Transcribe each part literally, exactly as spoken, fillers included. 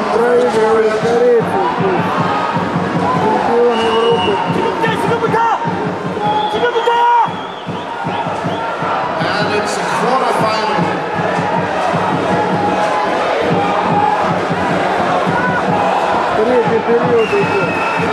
проигрывает корейцу. Чемпион Европы. And it's a quarterfinal. Третий период идет.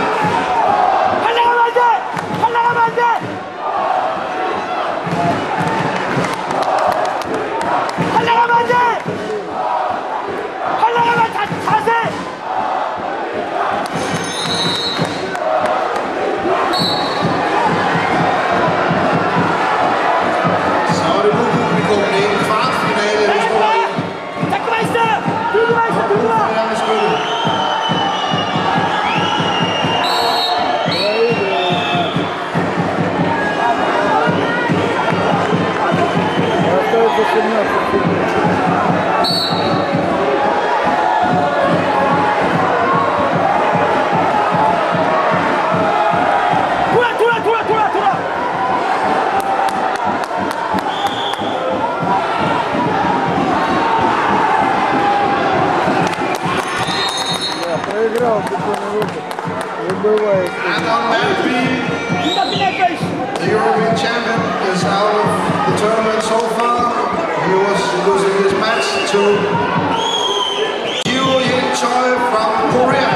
Проиграл чемпион Европы. Выбывает. And on that beat, the European champion is out of the tournament so far. He was losing his match to Choi from Korea.